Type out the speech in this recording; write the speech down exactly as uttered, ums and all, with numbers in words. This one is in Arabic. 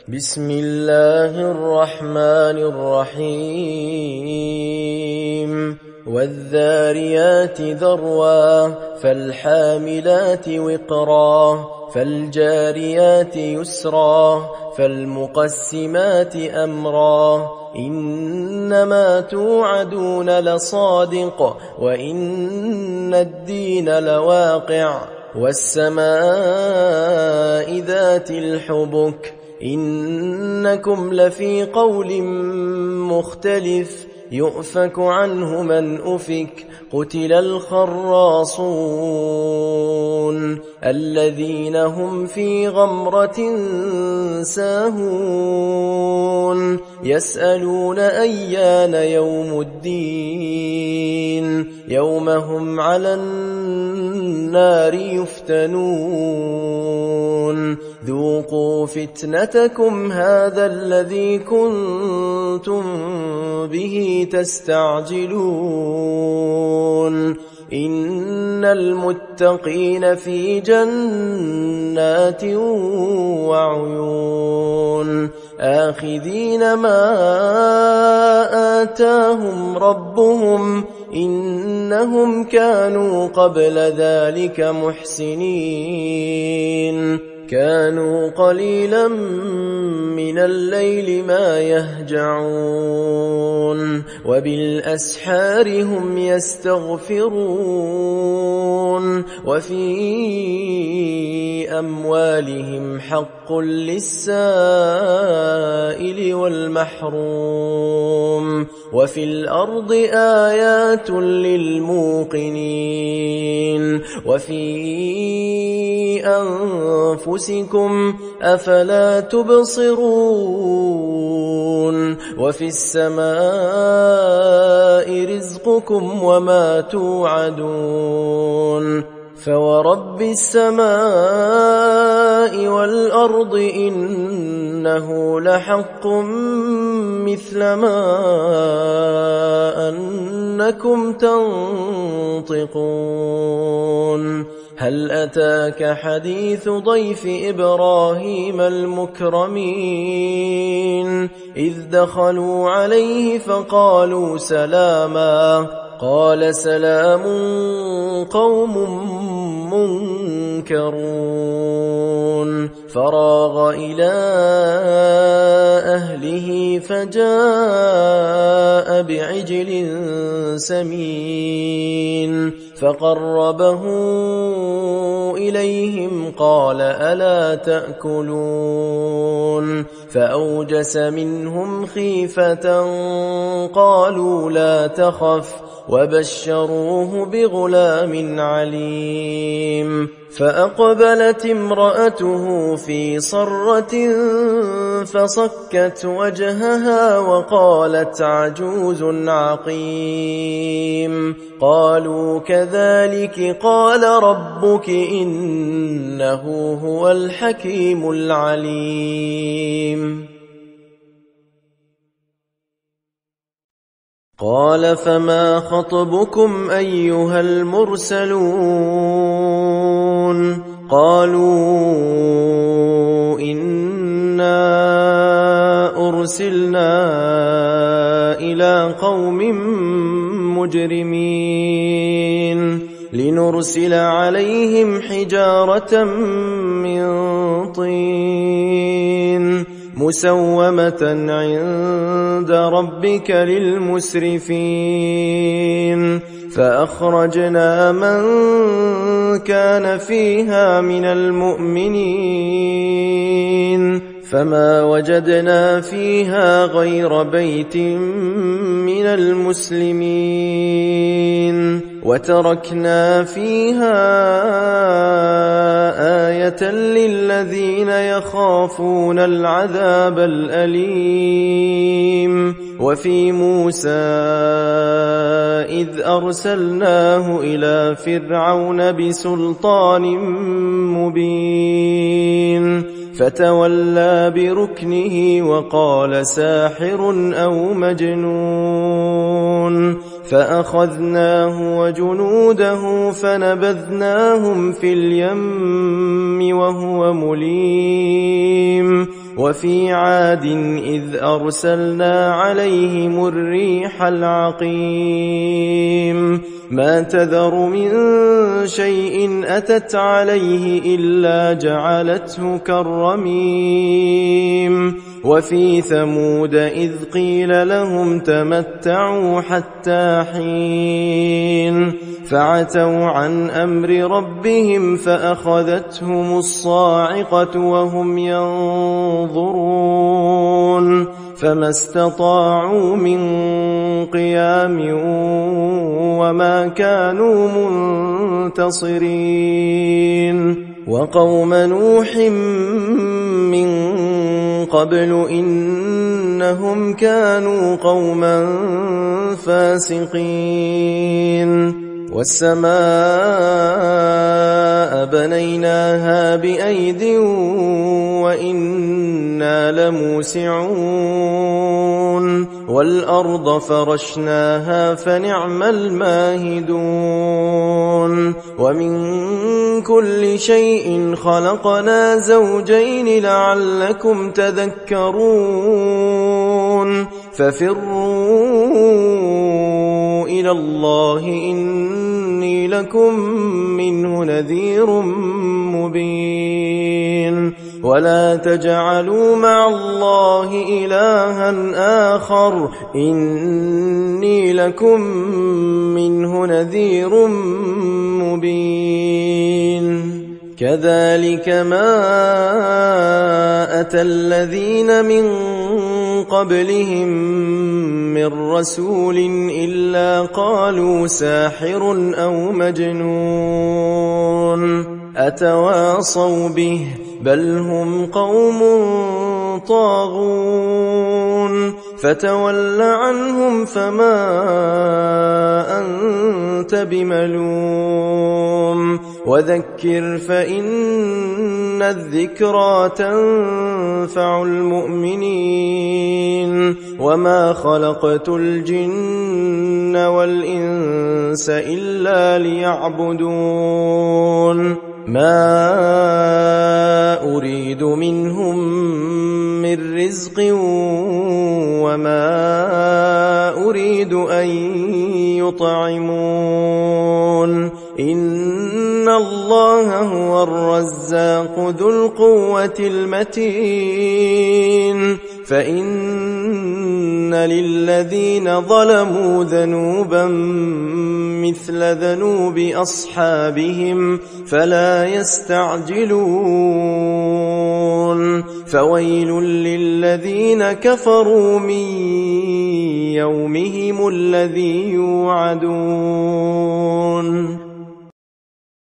بسم الله الرحمن الرحيم والذاريات ذروا فالحاملات وقرا فالجاريات يسرا فالمقسمات أمرا إنما توعدون لصادق وإن الدين لواقع والسماء ذات الحبك إنكم لفي قول مختلف يؤفك عنه من أفك قتل الخراصون الذين هم في غمرة ساهون يسألون أيان يوم الدين يوم هم على النار يفتنون ذوقوا فتنتكم هذا الذي كنتم به تستعجلون إن المتقين في جنات وعيون آخذين ما آتاهم ربهم إنهم كانوا قبل ذلك محسنين كانوا قليلا من الليل ما يهجعون وبالأسحار هم يستغفرون وفي أموالهم حق للسائل والمحروم وفي الأرض آيات للموقنين وفي أنفسكم أفلا تبصرون وفي السماء رزقكم وما توعدون فورب السماء والأرض إنه لحق مثل ما أنكم تنطقون هل أتاك حديث ضيف إبراهيم المكرمين إذ دخلوا عليه فقالوا سلاما قال سلام قوم منكرون فراغ إلى أهله فجاء بعجل سمين فقربه إليهم قال ألا تأكلون فأوجس منهم خيفة قالوا لا تخف وبشروه بغلام عليم فأقبلت امرأته في صرة فصكت وجهها وقالت عجوز عقيم قالوا كذلك قال ربك إنه هو الحكيم العليم قال فما خطبكم أيها المرسلون قالوا إنا أرسلنا إلى قوم مجرمين لنرسل عليهم حجارة من طين مسومة عند ربك للمسرفين فأخرجنا من كان فيها من المؤمنين فما وجدنا فيها غير بيت من المسلمين وتركنا فيها آية للذين يخافون العذاب الأليم وفي موسى إذ أرسلناه إلى فرعون بسلطان مبين فتولى بركنه وقال ساحر أو مجنون فأخذناه وجنوده فنبذناهم في اليم وهو مليم وفي عاد إذ أرسلنا عليهم الريح العقيم ما تذر من شيء أتت عليه إلا جعلته كالرميم وفي ثمود إذ قيل لهم تمتعوا حتى حين فعتوا عن أمر ربهم فأخذتهم الصاعقة وهم ينظرون فما استطاعوا من قيام وما كانوا منتصرين وقوم نوح من قبل إنهم كانوا قوما فاسقين والسماء بنيناها بأيد وإنا لموسعون والأرض فرشناها فنعم الماهدون ومن كل شيء خلقنا زوجين لعلكم تذكرون ففروا إلى الله إني لكم منه نذير مبين ولا تجعلوا مع الله إلها آخر إني لكم منه نذير مبين كذلك ما أتى الذين من قبلهم من رسول إلا قالوا ساحر أو مجنون أتواصوا به بل هم قوم طاغون فتول عنهم فما أنت بملوم وذكر فإن الذكرى تنفع المؤمنين وما خلقت الجن والإنس إلا ليعبدون ما أريد منهم من رزق وما أريد أن يطعمون إن الله هو الرزاق ذو القوة المتين فإن للذين ظلموا ذنوبا مثل ذنوب أصحابهم فلا يستعجلون فويل للذين كفروا من يومهم الذي يوعدون